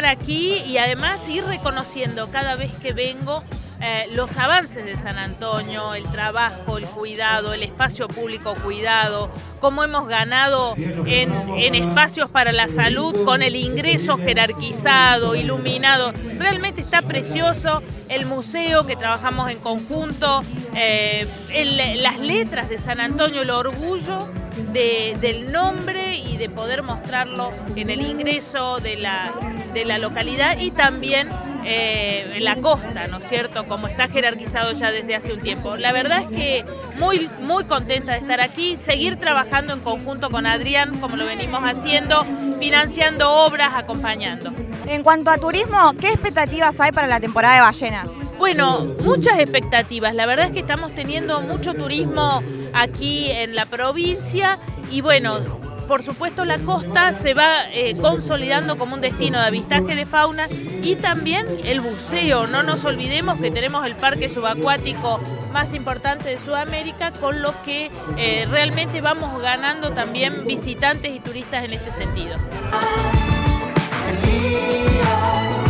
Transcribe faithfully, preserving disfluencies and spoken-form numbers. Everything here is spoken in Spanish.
estar aquí y además ir reconociendo cada vez que vengo eh, los avances de San Antonio, el trabajo, el cuidado, el espacio público cuidado, cómo hemos ganado en, en espacios para la salud con el ingreso jerarquizado, iluminado. Realmente está precioso el museo que trabajamos en conjunto, eh, el, las letras de San Antonio, el orgullo de, del nombre y de poder mostrarlo en el ingreso de la, de la localidad y también eh, en la costa, ¿no es cierto?, como está jerarquizado ya desde hace un tiempo. La verdad es que muy, muy contenta de estar aquí, seguir trabajando en conjunto con Adrián, como lo venimos haciendo, financiando obras, acompañando. En cuanto a turismo, ¿qué expectativas hay para la temporada de ballenas? Bueno, muchas expectativas. La verdad es que estamos teniendo mucho turismo aquí en la provincia y bueno, por supuesto la costa se va eh, consolidando como un destino de avistaje de fauna y también el buceo. No nos olvidemos que tenemos el parque subacuático más importante de Sudamérica, con lo que eh, realmente vamos ganando también visitantes y turistas en este sentido.